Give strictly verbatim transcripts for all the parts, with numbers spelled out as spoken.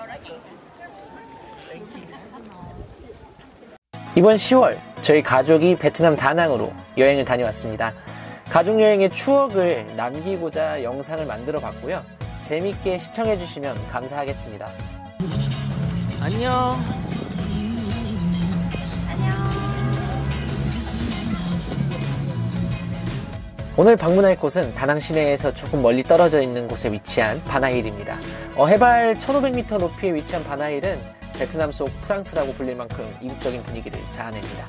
이번 시월 저희 가족이 베트남 다낭으로 여행을 다녀왔습니다. 가족여행의 추억을 남기고자 영상을 만들어 봤고요. 재밌게 시청해 주시면 감사하겠습니다. 안녕. 오늘 방문할 곳은 다낭 시내에서 조금 멀리 떨어져 있는 곳에 위치한 바나힐입니다. 어, 해발 천오백 미터 높이에 위치한 바나힐은 베트남 속 프랑스라고 불릴 만큼 이국적인 분위기를 자아냅니다.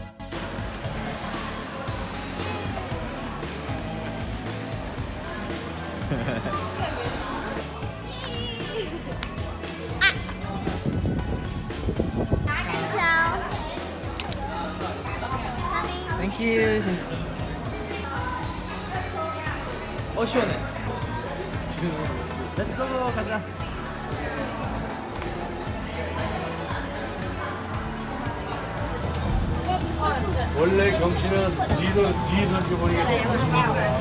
Thank you. 어 시원해. Let's go. 가자. 원래 경치는 뒤에서 뒤에서 보니까 멋있는데.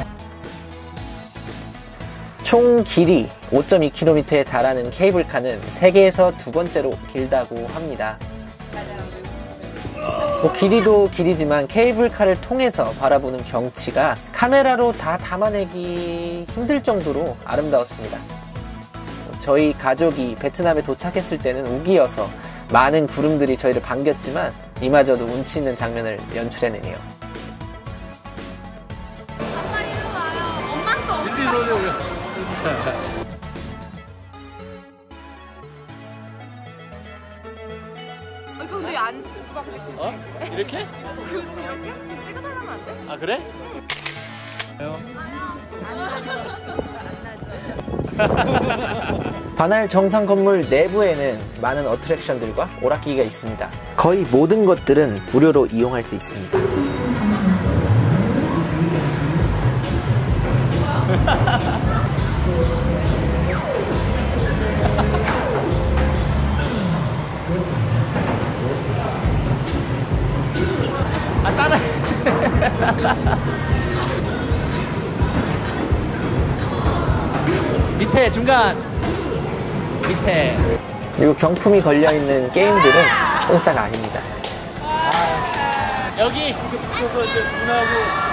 총 길이 오 점 이 킬로미터에 달하는 케이블카는 세계에서 두 번째로 길다고 합니다. 뭐 길이도 길이지만 케이블카를 통해서 바라보는 경치가 카메라로 다 담아내기 힘들 정도로 아름다웠습니다. 저희 가족이 베트남에 도착했을 때는 우기여서 많은 구름들이 저희를 반겼지만 이마저도 운치 있는 장면을 연출해내네요. 엄마 이리 와요. 엄마도 없어. 이거 근데 안 막 어? 이렇게? 이렇게 이렇게 찍어달라면 안 돼? 아 그래? 바나힐 정상 건물 내부에는 많은 어트랙션들과 오락기기가 있습니다. 거의 모든 것들은 무료로 이용할 수 있습니다. 아 따라. 밑에 중간 밑에. 그리고 경품이 걸려있는 게임들은 공짜가 아닙니다. 아, 여기 붙여서 이제 문하고.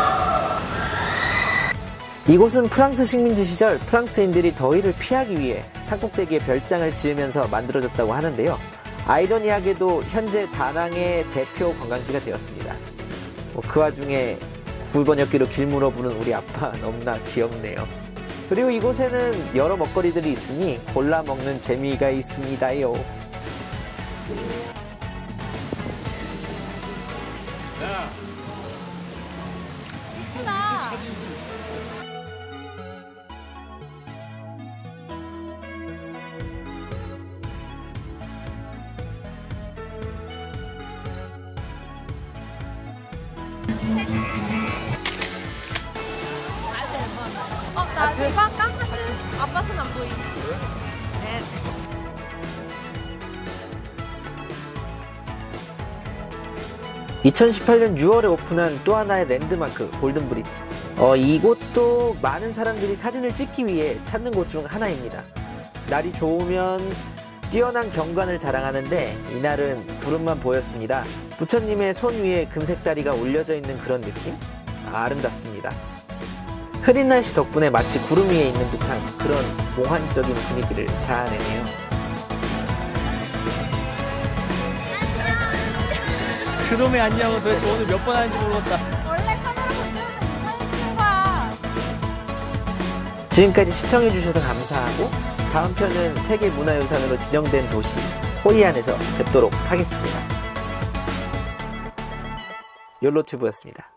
이곳은 프랑스 식민지 시절 프랑스인들이 더위를 피하기 위해 산꼭대기에 별장을 지으면서 만들어졌다고 하는데요. 아이러니하게도 현재 다낭의 대표 관광지가 되었습니다. 뭐 그 와중에 굴번역기로 길 물어보는 우리 아빠 너무나 귀엽네요. 그리고 이곳에는 여러 먹거리들이 있으니 골라 먹는 재미가 있습니다요. 어, 나 이거 깡하트 아빠 손 안 보이. 네. 이천십팔 년 유월에 오픈한 또 하나의 랜드마크 골든 브릿지. 어, 이곳도 많은 사람들이 사진을 찍기 위해 찾는 곳 중 하나입니다. 날이 좋으면 뛰어난 경관을 자랑하는데 이날은 구름만 보였습니다. 부처님의 손 위에 금색 다리가 올려져 있는 그런 느낌? 아, 아름답습니다. 흐린 날씨 덕분에 마치 구름 위에 있는 듯한 그런 몽환적인 분위기를 자아내네요. 그놈의 안녕은 도대체 오늘 몇 번 하는지 모르겠다. 원래 카메라 건드리면 사진 찍는 거야. 지금까지 시청해주셔서 감사하고 다음 편은 세계문화유산으로 지정된 도시 호이안에서 뵙도록 하겠습니다. 욜로튜브였습니다.